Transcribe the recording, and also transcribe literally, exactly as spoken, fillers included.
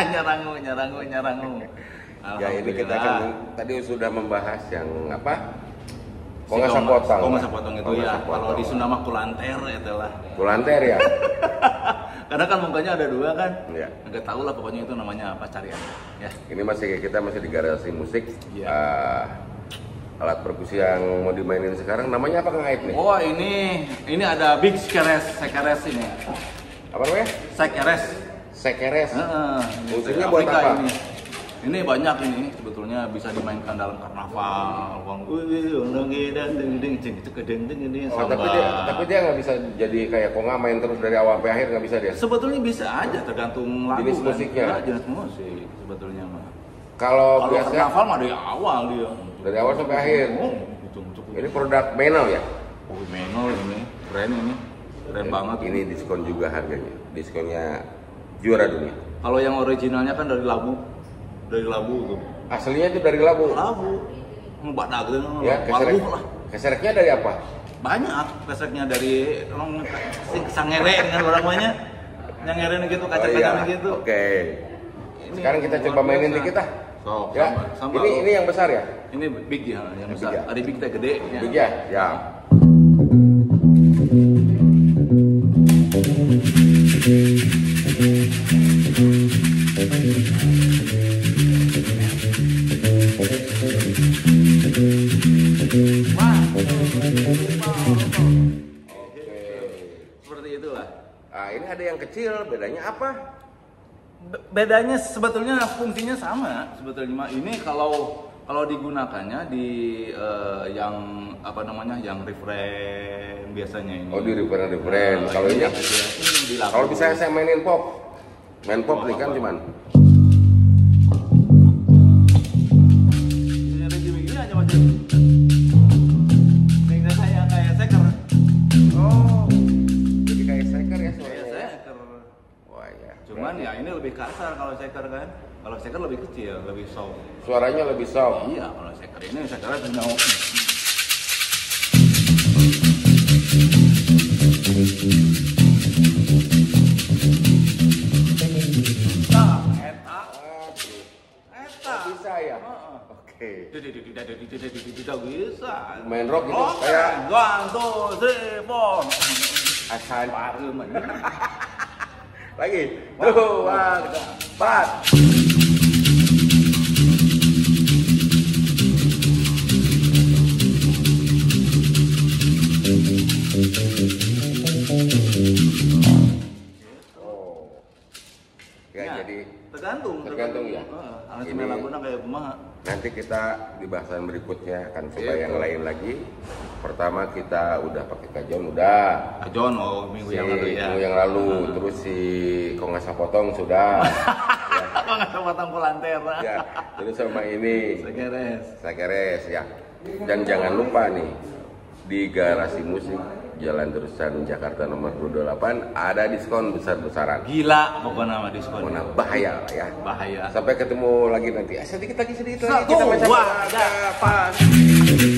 nyarangu, nyarangu, nyarangu. Ya ini kita kan tadi sudah membahas yang apa? Kok nggak sapotong? Kok nggak sapotong itu ya? Kalau di Sunda mah kulanter itu lah. Kulanter ya? Karena kan mukanya ada dua kan? Iya. Nggak tahu lah pokoknya itu namanya apa, cari aja. Ya. Ini masih kita masih di garasi musik. Iya. Uh, alat perkusi yang mau dimainin sekarang namanya apa Kang Aib nih? Oh ini ini ada big sekeres, sekeres ini. Apa namanya? Sekeres. Sekeres. Heeh. Fungsinya buat apa? Ini. Ini banyak ini sebetulnya bisa dimainkan dalam karnaval, uang Oh, tapi dia tapi dia nggak bisa jadi kayak konga main terus dari awal sampai akhir, nggak bisa dia. Sebetulnya bisa aja tergantung lagu jenis kan. musiknya. Ya, jenis musik sebetulnya mah. Kalau biasa karnaval mah dari awal dia. Dari awal sampai akhir. Oh, ini produk Menel ya? Oh, Menel ini keren ini, keren banget. Ini diskon juga harganya, diskonnya juara dunia. Kalau yang originalnya kan dari Labu. Dari Labu tuh. Aslinya itu dari Labu. Labu. Mbak Dagen ya, keserek, lah. Kesereknya dari apa? Banyak. Kesereknya dari emang sangere kan orang banyak. Nyangere gitu, kaca-kacanya oh, iya. gitu. Oke. Okay. Sekarang kita coba mainin dikit ah. So, ya. Sama, sama ini ini yang besar ya? Ini big ya, yang besar. Ya? Ada big teh gede. Big ya? Ya. Seperti itulah. Ah, ini ada yang kecil, bedanya apa? Bedanya sebetulnya fungsinya sama sebetulnya. Ini kalau kalau digunakannya di uh, yang apa namanya, yang refrain biasanya ini. Oh, di refrain refrain. Uh, kalau ini, ini kalau bisa saya mainin pop, main pop oh, nih kan apa? Cuman. Ini ada gini aja macam. Ini kayak kayak seker. Oh, jadi kayak seker ya suaranya. Kayak seker. Wah ya. Cuman ya ini lebih kasar kalau seker kan. Kalau seker lebih kecil, lebih soft. Suaranya lebih soft. Iya, kalau seker ini sekernya punya. Nah, eta. Eta. Bisa ya? Oke. Tidak bisa. Main rock gitu kayak one, two, three, four. Asan Parum. Lagi. Dua, empat. Oh. Ya, ya jadi tergantung. Tergantung ya. Alat ini laguna kayak kumaha. Nanti kita di bahasan berikutnya akan coba yang lain lagi. Pertama kita udah pakai kajon udah. Kajon oh minggu si, yang lalu ya. Minggu yang lalu uh. Terus si kok nggak sapotong sudah. Ya. Kok nggak sapotong kulanter. Ya. Terus sama ini. Sekeres. Sekeres ya. Dan jangan lupa nih di garasi musik Jalan Terusan Jakarta nomor dua puluh delapan ada diskon besar-besaran. Gila pokoknya nama diskon. Pokoknya bahaya lah ya. Bahaya. Sampai ketemu lagi nanti. Ah, sedikit lagi sedikit lagi kita macam pas.